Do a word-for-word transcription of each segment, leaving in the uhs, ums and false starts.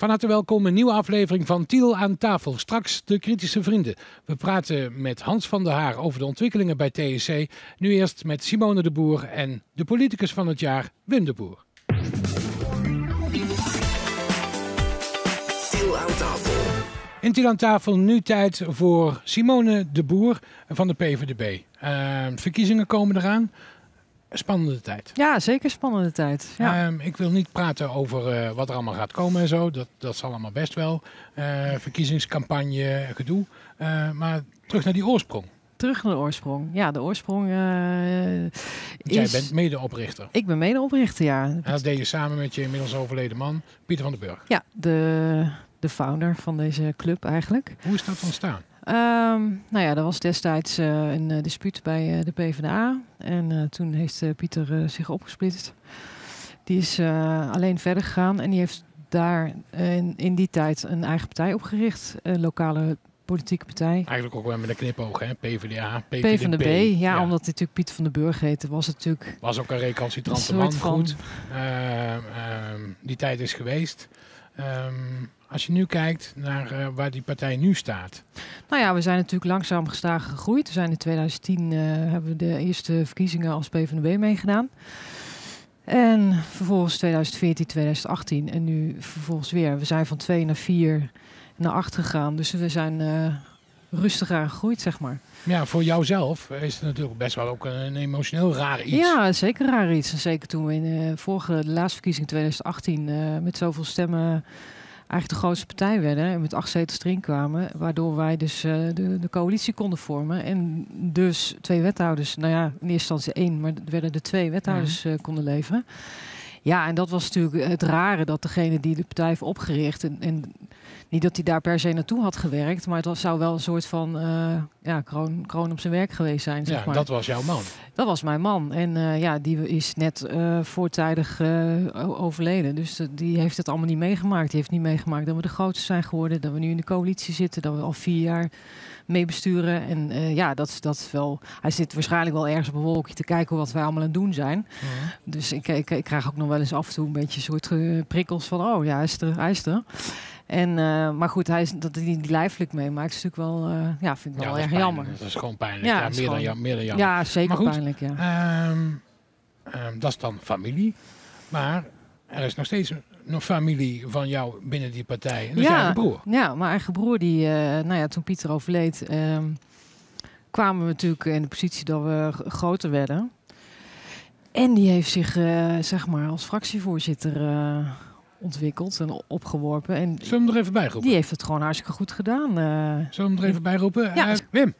Van harte welkom, een nieuwe aflevering van Tiel aan tafel. Straks de kritische vrienden. We praten met Hans van der Haar over de ontwikkelingen bij T S C. Nu eerst met Simone de Boer en de politicus van het jaar, Wim de Boer. Tiel aan tafel. In Tiel aan tafel nu tijd voor Simone de Boer van de P V D B. Uh, verkiezingen komen eraan. Spannende tijd. Ja, zeker spannende tijd. Ja. Um, ik wil niet praten over uh, wat er allemaal gaat komen en zo. Dat, dat zal allemaal best wel. Uh, verkiezingscampagne, gedoe. Uh, maar terug naar die oorsprong. Terug naar de oorsprong. Ja, de oorsprong uh, is... Jij bent medeoprichter. Ik ben medeoprichter, ja. En dat deed je samen met je inmiddels overleden man, Pieter van den Burg. Ja, de, de founder van deze club eigenlijk. Hoe is dat ontstaan? Um, nou ja, er was destijds uh, een uh, dispuut bij uh, de P v d A. En uh, toen heeft uh, Pieter uh, zich opgesplitst. Die is uh, alleen verder gegaan en die heeft daar uh, in, in die tijd een eigen partij opgericht. Een lokale politieke partij. Eigenlijk ook wel met een knipoog, hè? P V D A, P V D B. P v d B, ja, ja, omdat hij natuurlijk Pieter van den Burg heette, was het natuurlijk... Was ook een recalcitrante man, van... goed. Uh, uh, die tijd is geweest. Um, als je nu kijkt naar uh, waar die partij nu staat. Nou ja, we zijn natuurlijk langzaam gestaag gegroeid. We zijn in twintig tien uh, hebben we de eerste verkiezingen als P v d B meegedaan. En vervolgens twintig veertien, twintig achttien en nu vervolgens weer. We zijn van twee naar vier naar acht gegaan. Dus we zijn uh, rustiger gegroeid, zeg maar. Ja, voor jouzelf is het natuurlijk best wel ook een emotioneel raar iets. Ja, zeker raar iets. En zeker toen we in de vorige, de laatste verkiezing twintig achttien uh, met zoveel stemmen eigenlijk de grootste partij werden en met acht zetels erin kwamen, waardoor wij dus uh, de, de coalitie konden vormen en dus twee wethouders, nou ja, in eerste instantie één, maar er werden er twee wethouders uh, konden leveren. Ja, en dat was natuurlijk het rare, dat degene die de partij heeft opgericht, en, en niet dat hij daar per se naartoe had gewerkt, maar het was, zou wel een soort van uh, ja, kroon, kroon op zijn werk geweest zijn. Zeg ja, maar. Dat was jouw man. Dat was mijn man. En uh, ja, die is net uh, voortijdig uh, overleden. Dus uh, die heeft het allemaal niet meegemaakt. Die heeft niet meegemaakt dat we de grootste zijn geworden, dat we nu in de coalitie zitten, dat we al vier jaar mee besturen. En uh, ja, dat, dat is wel... Hij zit waarschijnlijk wel ergens op een wolkje te kijken wat wij allemaal aan het doen zijn. Uh-huh. Dus ik, ik, ik krijg ook nog wel eens af en toe een beetje een soort uh, prikkels van, oh ja, hij is er, hij is er. En, uh, maar goed, hij is, dat hij die lijfelijk meemaakt is natuurlijk wel, uh, ja, vind ik ja, wel erg pijnlijk. jammer. Dat is gewoon pijnlijk. Ja, ja, meer, gewoon... dan, meer dan jammer. Ja, zeker goed, pijnlijk, ja. Um, um, dat is dan familie. Maar er is nog steeds nog familie van jou binnen die partij. En dat ja, is je eigen broer. Ja, mijn eigen broer, die, uh, nou ja, toen Pieter overleed, uh, kwamen we natuurlijk in de positie dat we g- groter werden. En die heeft zich, uh, zeg maar, als fractievoorzitter uh, ontwikkeld en opgeworpen. En Zullen we hem er even bij roepen? Die heeft het gewoon hartstikke goed gedaan. Uh, Zullen we hem er even bij roepen? Ja. Uh, Wim.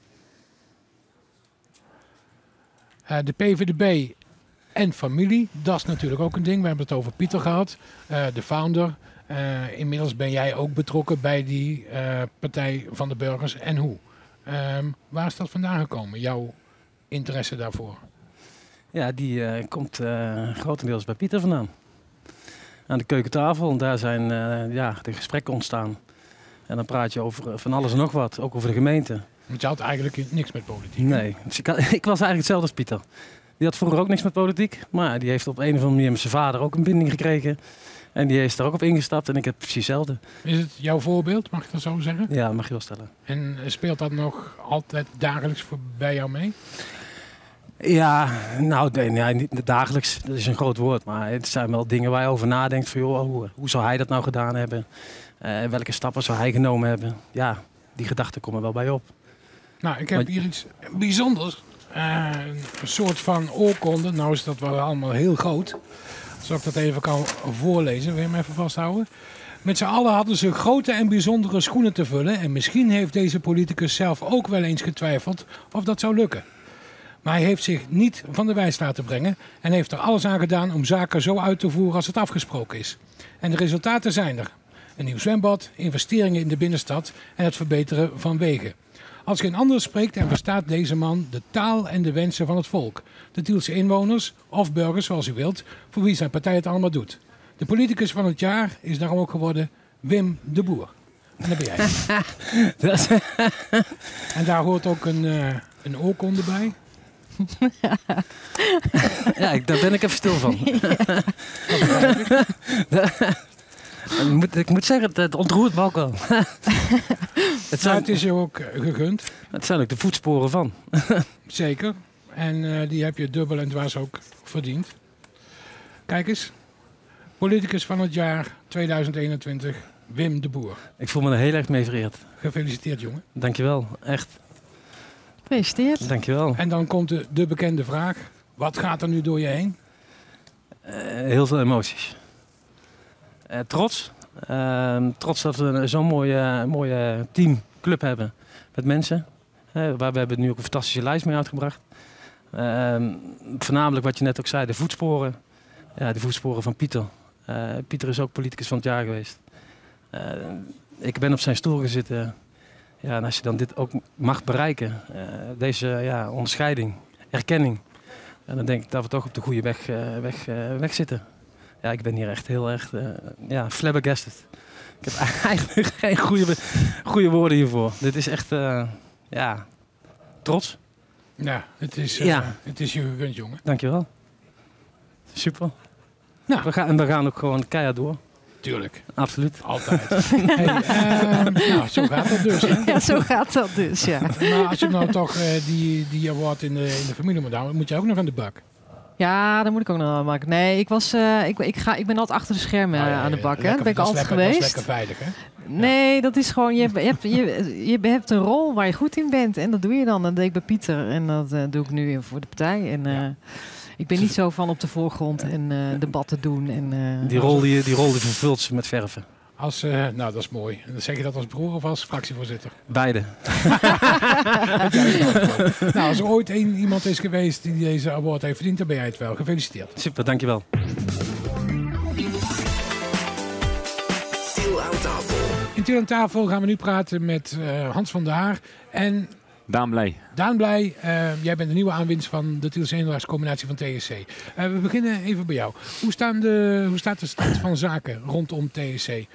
Uh, de P v d B en familie, dat is natuurlijk ook een ding. We hebben het over Pieter gehad, uh, de founder. Uh, inmiddels ben jij ook betrokken bij die uh, Partij van de Burgers. En hoe? Um, waar is dat vandaan gekomen, jouw interesse daarvoor? Ja, die uh, komt uh, grotendeels bij Pieter vandaan. Aan de keukentafel, en daar zijn uh, ja, de gesprekken ontstaan. En dan praat je over van alles en nog wat, ook over de gemeente. Want je had eigenlijk niks met politiek. Nee, dus ik, ik was eigenlijk hetzelfde als Pieter. Die had vroeger ook niks met politiek, maar die heeft op een of andere manier met zijn vader ook een binding gekregen. En die is daar ook op ingestapt en ik heb precies hetzelfde. Is het jouw voorbeeld, mag ik dat zo zeggen? Ja, mag je wel stellen. En speelt dat nog altijd dagelijks voor bij jou mee? Ja, nou nee, nee, niet dagelijks, dat is een groot woord. Maar het zijn wel dingen waar je over nadenkt van joh, hoe, hoe zou hij dat nou gedaan hebben? Uh, welke stappen zou hij genomen hebben? Ja, die gedachten komen wel bij op. Nou, ik heb hier iets bijzonders. Uh, een soort van oorkonde. Nou is dat wel allemaal heel groot. Zal ik dat even kan voorlezen? Wil je hem even vasthouden? Met z'n allen hadden ze grote en bijzondere schoenen te vullen. En misschien heeft deze politicus zelf ook wel eens getwijfeld of dat zou lukken. Maar hij heeft zich niet van de wijs laten brengen. En heeft er alles aan gedaan om zaken zo uit te voeren als het afgesproken is. En de resultaten zijn er. Een nieuw zwembad, investeringen in de binnenstad en het verbeteren van wegen. Als geen ander spreekt en verstaat deze man de taal en de wensen van het volk. De Tielse inwoners, of burgers zoals u wilt, voor wie zijn partij het allemaal doet. De politicus van het jaar is daarom ook geworden Wim de Boer. En dat ben jij. En daar hoort ook een, uh, een oorkonde bij. Ja, ik, daar ben ik even stil van. Ja. Ik moet, ik moet zeggen, het, het ontroert me ook wel. het, zijn, het is je ook uh, gegund. Het zijn ook de voetsporen van. Zeker. En uh, die heb je dubbel en dwars ook verdiend. Kijk eens. Politicus van het jaar tweeduizend eenentwintig, Wim de Boer. Ik voel me er heel erg mee vereerd. Gefeliciteerd, jongen. Dankjewel, echt. Gefeliciteerd. Dankjewel. En dan komt de, de bekende vraag. Wat gaat er nu door je heen? Uh, heel veel emoties. Uh, trots. Uh, trots dat we zo'n mooie, mooie teamclub hebben met mensen. Uh, waar we hebben nu ook een fantastische lijst mee uitgebracht. Uh, voornamelijk wat je net ook zei, de voetsporen. Ja, de voetsporen van Pieter. Uh, Pieter is ook politicus van het jaar geweest. Uh, ik ben op zijn stoel gezeten. Ja, en als je dan dit ook mag bereiken, uh, deze ja, onderscheiding, erkenning. En dan denk ik dat we toch op de goede weg, uh, weg, uh, weg zitten. Ja, ik ben hier echt heel erg uh, ja, flabbergasted. Ik heb eigenlijk geen goede, goede woorden hiervoor. Dit is echt, uh, ja, trots. Ja, het is, uh, ja. het is je gegund, jongen. Dankjewel. Super. Nou. We gaan, en we gaan ook gewoon keihard door. Tuurlijk. Absoluut. Altijd. hey, uh, nou, zo gaat dat dus. Hè? Ja, zo gaat dat dus, ja. Maar als je nou toch uh, die, die award in de, in de familie moet houden, moet je ook nog aan de bak. Ja, dat moet ik ook nog wel maken. Nee, ik, was, uh, ik, ik, ga, ik ben altijd achter de schermen oh, ja, aan de bak. Ja, hè? Dat ben ik altijd lekker, geweest. Dat is lekker veilig, hè? Nee, dat is gewoon, je, je, hebt, je, je hebt een rol waar je goed in bent. En dat doe je dan. Dat deed ik bij Pieter. En dat uh, doe ik nu voor de partij. En uh, ja. ik ben niet zo van op de voorgrond en uh, debatten doen. En, uh, die, rol die, die rol die vervult ze met verven. Als, uh, nou, dat is mooi. En dan zeg je dat als broer of als fractievoorzitter? Beide. Nou, als er ooit één iemand is geweest die deze award heeft verdiend, dan ben jij het wel. Gefeliciteerd. Super, dankjewel. Tiel aan tafel. In Tiel aan tafel gaan we nu praten met uh, Hans van der Haar en... Daan Blij. Daan Blij, uh, jij bent de nieuwe aanwinst van de Tielse eendrachtscombinatie van T S C. Uh, we beginnen even bij jou. Hoe, staan de, hoe staat de stand van zaken rondom T S C?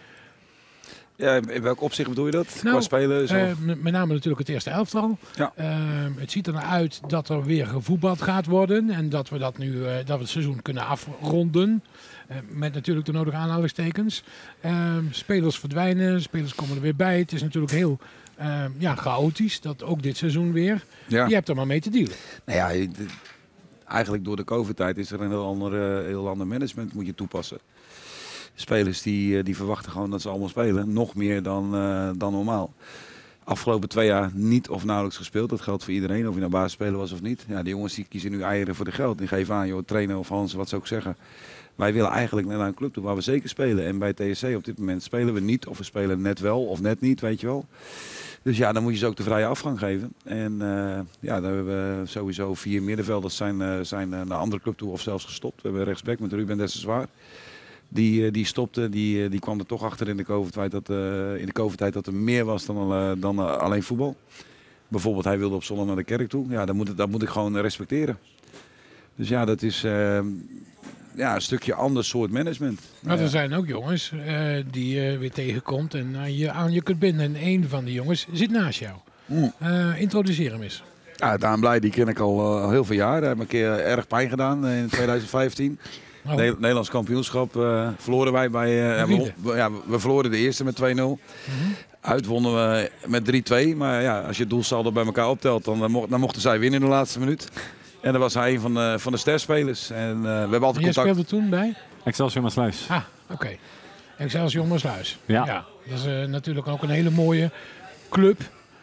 Ja, in welk opzicht bedoel je dat? Nou, Qua spelen? Zo? Uh, met name natuurlijk het eerste elftal. Ja. Uh, het ziet er naar uit dat er weer gevoetbald gaat worden. En dat we dat nu uh, dat we het seizoen kunnen afronden. Uh, met natuurlijk de nodige aanhalingstekens. Uh, spelers verdwijnen, spelers komen er weer bij. Het is natuurlijk heel uh, ja, chaotisch. Dat ook dit seizoen weer. Ja. Je hebt er maar mee te dealen. Nou ja, je, de, eigenlijk door de COVID-tijd is er een heel ander, uh, heel ander management moet je toepassen. Spelers die, die verwachten gewoon dat ze allemaal spelen. Nog meer dan, uh, dan normaal. Afgelopen twee jaar niet of nauwelijks gespeeld. Dat geldt voor iedereen, of je nou basisspeler was of niet. Ja, die jongens die kiezen nu eieren voor de geld. Die geven aan, joh, trainer of Hans, wat ze ook zeggen. Wij willen eigenlijk naar een club toe waar we zeker spelen. En bij T S C op dit moment spelen we niet. Of we spelen net wel of net niet, weet je wel. Dus ja, dan moet je ze ook de vrije afgang geven. En uh, ja, dan hebben we sowieso vier middenvelders zijn, uh, zijn uh, naar andere club toe of zelfs gestopt. We hebben rechtsback met Ruben Dessers-Zwaar. Die, die stopte, die, die kwam er toch achter in de COVID-tijd dat, uh, in de COVID-tijd dat er meer was dan, uh, dan uh, alleen voetbal. Bijvoorbeeld hij wilde op zondag naar de kerk toe. Ja, dat moet, dat moet ik gewoon respecteren. Dus ja, dat is uh, ja, een stukje ander soort management. Maar er uh, zijn ook jongens uh, die je uh, weer tegenkomt en uh, je aan je kunt binden. En een van die jongens zit naast jou. Mm. Uh, introduceer hem eens. Ja, Daan Blij, die ken ik al uh, heel veel jaar. Hij heeft me een keer erg pijn gedaan uh, in twintig vijftien. Oh. Ne Nederlands kampioenschap uh, verloren wij bij... Uh, we, we, ja, we verloren de eerste met twee nul. Mm-hmm. Uit wonnen we met drie twee. Maar ja, als je het doelsaldo bij elkaar optelt, dan, uh, mo dan mochten zij winnen in de laatste minuut. En dan was hij een van de, van de sterspelers. En uh, we hebben altijd en jij contact... speelde toen bij? Excelsior Maassluis. Ah, oké. Okay. Excelsior Maassluis. Ja. ja. Dat is uh, natuurlijk ook een hele mooie club.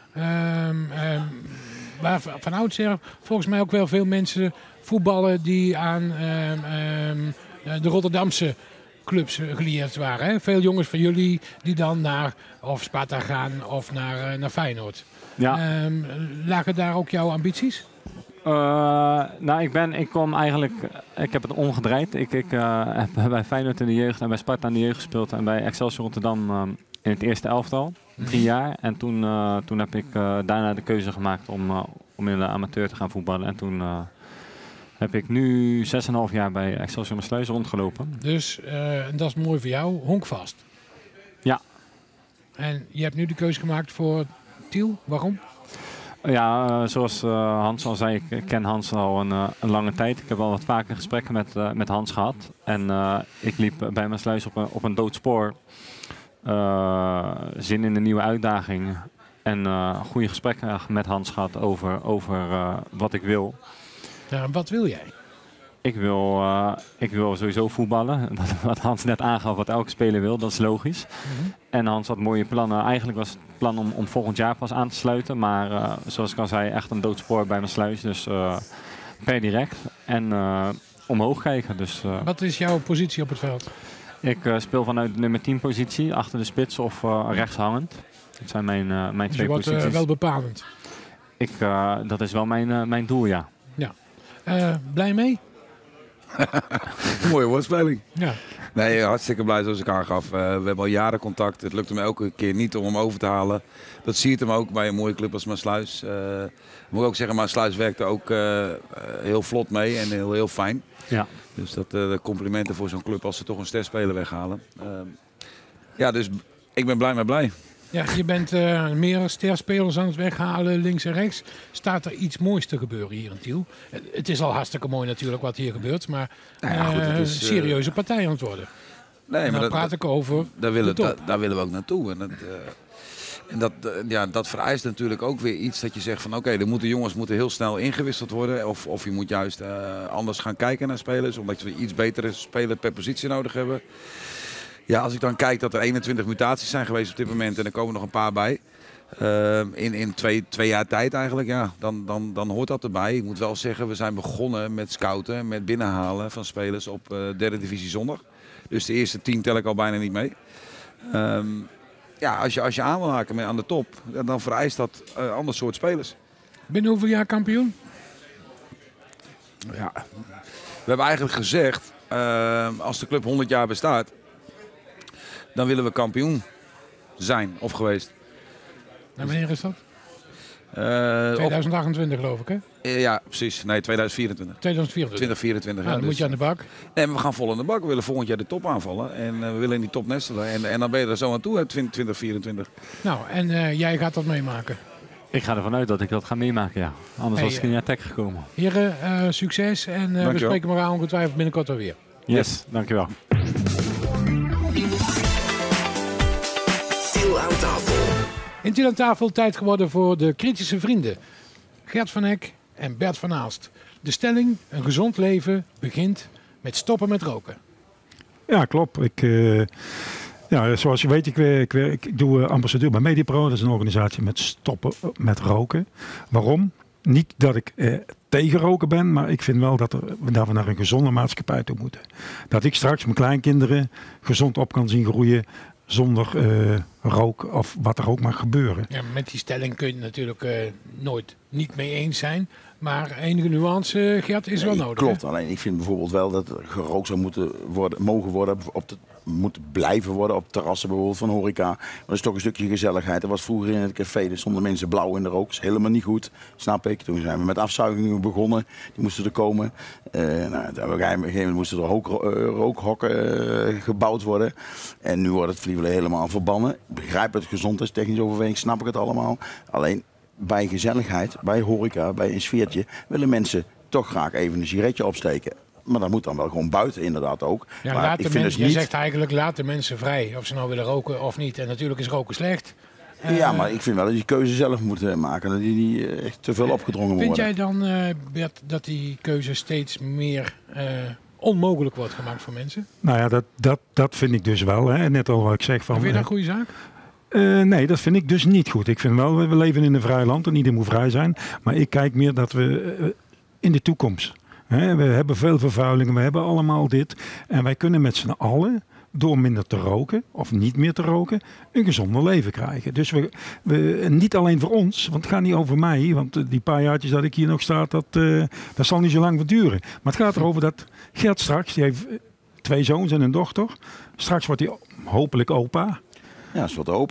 Um, um, waar van oudsher volgens mij ook wel veel mensen voetballen die aan um, um, de Rotterdamse clubs gelieerd waren. Hè? Veel jongens van jullie die dan naar of Sparta gaan of naar, uh, naar Feyenoord. Ja. Um, lagen daar ook jouw ambities? Uh, nou, ik ben, ik kom eigenlijk, ik heb het omgedraaid. Ik, ik uh, heb bij Feyenoord in de jeugd en bij Sparta in de jeugd gespeeld en bij Excelsior Rotterdam um, in het eerste elftal. Drie jaar. En toen, uh, toen heb ik uh, daarna de keuze gemaakt om, uh, om in de amateur te gaan voetballen. En toen uh, heb ik nu zes en een half jaar bij Excelsior Maassluis rondgelopen. Dus uh, dat is mooi voor jou, honkvast. Ja. En je hebt nu de keuze gemaakt voor Tiel. Waarom? Ja, uh, zoals uh, Hans al zei, ik ken Hans al een, uh, een lange tijd. Ik heb al wat vaker gesprekken met, uh, met Hans gehad. En uh, ik liep bij Maassluis op een, op een dood spoor. Uh, zin in een nieuwe uitdaging. En uh, goede gesprekken met Hans gehad over, over uh, wat ik wil. Ja, wat wil jij? Ik wil, uh, ik wil sowieso voetballen. Wat Hans net aangaf, wat elke speler wil, dat is logisch. Mm-hmm. En Hans had mooie plannen. Eigenlijk was het plan om, om volgend jaar pas aan te sluiten. Maar uh, zoals ik al zei, echt een doodspoor bij Maassluis. Dus uh, per direct. En uh, omhoog kijken. Dus, uh, wat is jouw positie op het veld? Ik uh, speel vanuit de nummer tien positie, achter de spits of uh, rechtshangend. Dat zijn mijn, uh, mijn dus twee je wordt, posities. Uh, wel bepalend? Ik, uh, dat is wel mijn, uh, mijn doel, ja. ja. Uh, blij mee? Mooie woordspeling. Ja. Nee, hartstikke blij zoals ik aangaf. Uh, we hebben al jaren contact. Het lukt hem elke keer niet om hem over te halen. Dat zie je hem ook bij een mooie club als Maassluis. Uh, moet ik ook zeggen, Maassluis werkte ook uh, heel vlot mee en heel, heel fijn. Ja. Dus dat uh, de complimenten voor zo'n club als ze toch een sterspeler weghalen. Uh, ja, dus ik ben blij met blij. Ja, je bent uh, meer sterspelers aan het weghalen, links en rechts. Staat er iets moois te gebeuren hier in Tiel? Het is al hartstikke mooi natuurlijk wat hier gebeurt, maar uh, ja, goed, het is, uh, serieuze partij aan het worden. Nee, en maar dan dat, praat ik over daar willen, da, daar willen we ook naartoe. En dat, uh, en dat, uh, ja, dat vereist natuurlijk ook weer iets dat je zegt van oké, okay, de jongens moeten heel snel ingewisseld worden. Of, of je moet juist uh, anders gaan kijken naar spelers, omdat we iets betere spelers per positie nodig hebben. Ja, als ik dan kijk dat er eenentwintig mutaties zijn geweest op dit moment en er komen nog een paar bij. Uh, in in twee, twee jaar tijd eigenlijk, ja, dan, dan, dan hoort dat erbij. Ik moet wel zeggen, we zijn begonnen met scouten, met binnenhalen van spelers op uh, derde divisie zondag. Dus de eerste tien tel ik al bijna niet mee. Um, ja, als je, als je aan wil haken met aan de top, dan vereist dat een uh, ander soort spelers. Binnen hoeveel jaar kampioen? Ja, we hebben eigenlijk gezegd, uh, als de club honderd jaar bestaat, dan willen we kampioen zijn of geweest. En wanneer is dat? Uh, tweeduizend achtentwintig geloof ik, hè? Uh, ja, precies. Nee, tweeduizend vierentwintig. tweeduizend vierentwintig. twintig vierentwintig. Ja, dan ja, moet dus, je aan de bak. Nee, maar we gaan vol aan de bak. We willen volgend jaar de top aanvallen. En uh, we willen in die top nestelen. En, en dan ben je er zo aan toe, twintig vierentwintig. Nou, en uh, jij gaat dat meemaken? Ik ga ervan uit dat ik dat ga meemaken, ja. Anders hey, was ik in Tech gekomen. Heren, uh, succes. En uh, we spreken elkaar ongetwijfeld binnenkort wel weer. Yes, yes. Dankjewel. Tiel aan tafel. In Tiel aan tafel tijd geworden voor de kritische vrienden. Gert van Hek en Bert van Aalst. De stelling, een gezond leven begint met stoppen met roken. Ja, klopt. Ik, uh, ja, zoals je weet, ik, ik, ik doe uh, ambassadeur bij Medipro. Dat is een organisatie met stoppen met roken. Waarom? Niet dat ik uh, tegen roken ben, maar ik vind wel dat, er, dat we naar een gezonde maatschappij toe moeten. Dat ik straks mijn kleinkinderen gezond op kan zien groeien zonder uh, rook of wat er ook mag gebeuren. Ja, met die stelling kun je natuurlijk uh, nooit niet mee eens zijn. Maar enige nuance, Gert, is nee, wel nodig. Klopt, hè? alleen ik vind bijvoorbeeld wel dat er gerookt zou moeten worden, mogen worden, op de, moeten blijven worden op terrassen bijvoorbeeld van horeca. Maar dat is toch een stukje gezelligheid. Er was vroeger in het café, er stonden mensen blauw in de rook. Dat is helemaal niet goed, snap ik. Toen zijn we met afzuigingen begonnen, die moesten er komen. Uh, nou, op een gegeven moment moesten er rook, uh, rookhokken uh, gebouwd worden. En nu wordt het vliegen helemaal verbannen. Ik begrijp het gezondheidstechnisch overweging, snap ik het allemaal. Alleen bij gezelligheid, bij horeca, bij een sfeertje willen mensen toch graag even een sigaretje opsteken. Maar dat moet dan wel gewoon buiten inderdaad ook. Ja, maar laat ik de vind men, dus je niet... zegt eigenlijk laat de mensen vrij of ze nou willen roken of niet. En natuurlijk is roken slecht. Ja, uh, maar ik vind wel dat je keuze zelf moet maken. Dat die niet echt te veel opgedrongen vind worden. Vind jij dan, uh, Bert, dat die keuze steeds meer uh, onmogelijk wordt gemaakt voor mensen? Nou ja, dat, dat, dat vind ik dus wel. Hè. Net al wat ik zeg van... Vind je dat een goede zaak? Uh, nee, dat vind ik dus niet goed. Ik vind wel, we leven in een vrij land en iedereen moet vrij zijn. Maar ik kijk meer dat we uh, in de toekomst. Hè, we hebben veel vervuilingen, we hebben allemaal dit. En wij kunnen met z'n allen, door minder te roken of niet meer te roken, een gezonder leven krijgen. Dus we, we niet alleen voor ons, want het gaat niet over mij. Want die paar jaartjes dat ik hier nog sta, dat, uh, dat zal niet zo lang verduren. Maar het gaat erover dat Gert straks, die heeft twee zoons en een dochter. Straks wordt hij hopelijk opa. Ja, dat is wat open.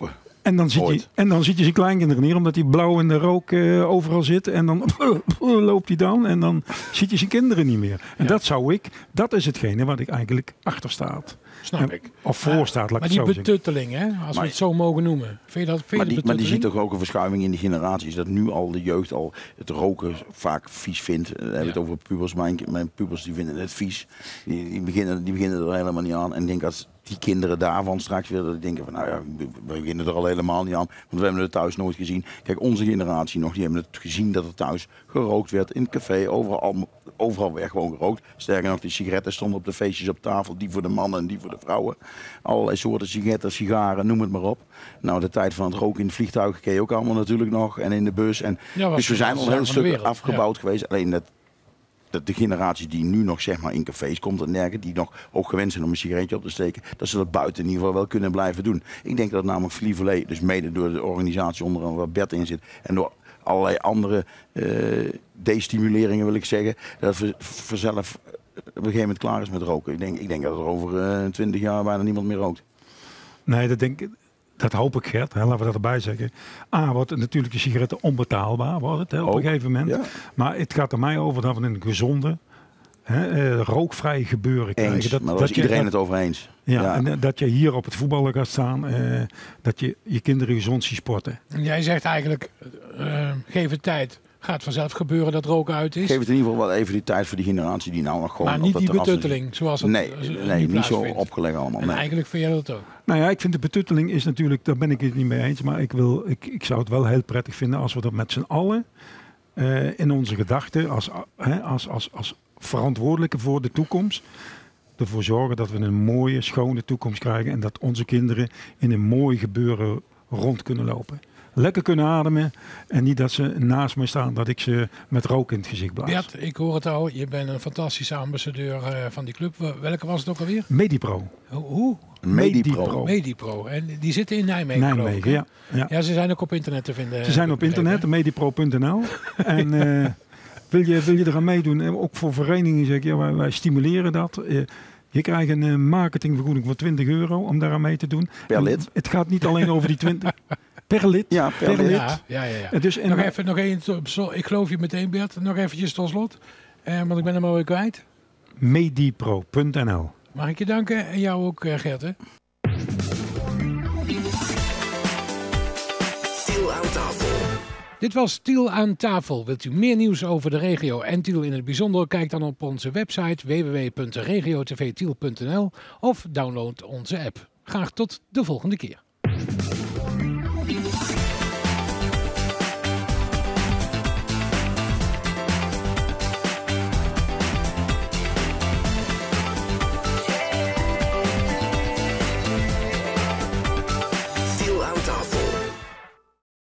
En dan, zit je, Ooit. en dan zit je zijn kleinkinderen neer, omdat die blauw in de rook uh, overal zit. En dan loopt hij dan en dan ziet je zijn kinderen niet meer. En Ja. dat zou ik, dat is hetgene wat ik eigenlijk achter staat. Snap En- ik. Of voor staat, laat Maar ik die het zo zeggen. betutteling, hè, als we Maar- het zo mogen noemen. Vind je dat, vind je Maar de die, maar die ziet betutteling? toch ook een verschuiving in de generaties. Dat nu al de jeugd al het roken vaak vies vindt. Dan hebben we het Ja. over pubers. Mijn, mijn pubers die vinden het vies. Die, die, beginnen, die beginnen er helemaal niet aan. En ik denk als die kinderen daarvan straks weer dat die denken van nou ja, we we beginnen er al helemaal niet aan. Want we hebben het thuis nooit gezien. Kijk, onze generatie nog, die hebben het gezien dat er thuis gerookt werd. In het café, overal, overal werd gewoon gerookt. Sterker nog, die sigaretten stonden op de feestjes op tafel. Die voor de mannen en die voor de vrouwen. Allerlei soorten sigaretten, sigaren, noem het maar op. Nou, de tijd van het roken in het vliegtuig ken je ook allemaal natuurlijk nog. En in de bus. En, Ja, was dus we de zijn al beste een heel zaak van de stuk wereld. afgebouwd geweest. Alleen dat, dat de generatie die nu nog zeg maar in cafés komt en dergelijke, die nog ook gewend zijn om een sigaretje op te steken, dat ze dat buiten in ieder geval wel kunnen blijven doen. Ik denk dat namelijk Lieverlee, dus mede door de organisatie onder andere waar Bert in zit en door allerlei andere uh, destimuleringen wil ik zeggen, dat we vanzelf op een gegeven moment klaar is met roken. Ik denk, ik denk dat er over twintig uh, jaar bijna niemand meer rookt. Nee, dat denk ik. Dat hoop ik, Gert. Hè, laten we dat erbij zeggen. A, wordt natuurlijk de sigaretten onbetaalbaar wordt het, hè, op Ook, een gegeven moment. ja. Maar het gaat er mij over dat we een gezonde, hè, uh, rookvrij gebeuren krijgen. Eens, Dat, maar daar dat is je- iedereen dat- het over eens. Ja, Ja. en uh, dat je hier op het voetballen gaat staan, uh, dat je je kinderen gezond ziet sporten. Jij zegt eigenlijk, uh, geef het tijd. Gaat vanzelf gebeuren dat roken uit is. Geef het in ieder geval wel even die tijd voor die generatie die nou nog gewoon maar op niet dat die terras zit. betutteling zoals het Nee, uh, nu nee niet zo plaatsvindt. opgelegd allemaal. En Nee. eigenlijk vind je dat ook. Nou ja, ik vind de betutteling is natuurlijk, daar ben ik het niet mee eens. Maar ik, wil, ik, ik zou het wel heel prettig vinden als we dat met z'n allen uh, in onze gedachten, als, uh, als, als, als verantwoordelijke voor de toekomst, ervoor zorgen dat we een mooie, schone toekomst krijgen. En dat onze kinderen in een mooi gebeuren rond kunnen lopen. Lekker kunnen ademen en niet dat ze naast me staan dat ik ze met rook in het gezicht blaas. Bert, ik hoor het al. Je bent een fantastische ambassadeur uh, van die club. Welke was het ook alweer? Medipro. Hoe? Medipro. Medipro. En die zitten in Nijmegen, geloof ik, Nijmegen, hè? ja, ja. Ja, ze zijn ook op internet te vinden. Ze zijn op internet, medipro punt n l. En uh, wil, je, wil je eraan meedoen? En ook voor verenigingen zeg ik, ja, wij, wij stimuleren dat. Uh, je krijgt een uh, marketingvergoeding van twintig euro om daaraan mee te doen. Per En lid? het gaat niet alleen over die twintig. Per lid? Ja, per lid. Ja, ja, ja. ja. En dus, en nog even, nog één. Ik geloof je meteen, Bert. Nog eventjes tot slot. Uh, want ik ben hem alweer kwijt. medipro punt n l. Mag ik je danken? En jou ook, uh, Gert, hè? Tiel aan tafel. Dit was Tiel aan tafel. Wilt u meer nieuws over de regio en Tiel in het bijzonder? Kijk dan op onze website w w w punt regio t v tiel punt n l of download onze app. Graag tot de volgende keer.